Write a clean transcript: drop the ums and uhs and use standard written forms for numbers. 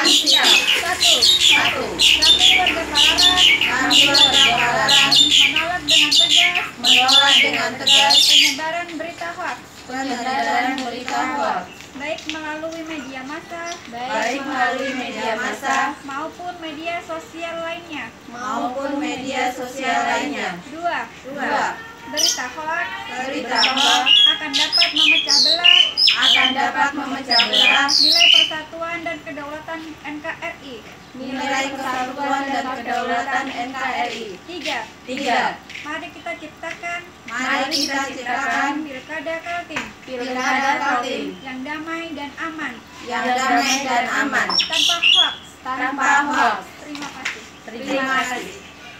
siap. Satu. Kami warga Palaran menolak dengan tegas penyebaran berita hoax baik melalui media massa maupun media sosial lainnya. Dua. Berita hoax akan dapat memecah belah nilai persatuan dan kedaulatan NKRI. Tiga. Mari kita ciptakan Pilkada Kaltim yang damai dan aman tanpa hoax. Terima kasih.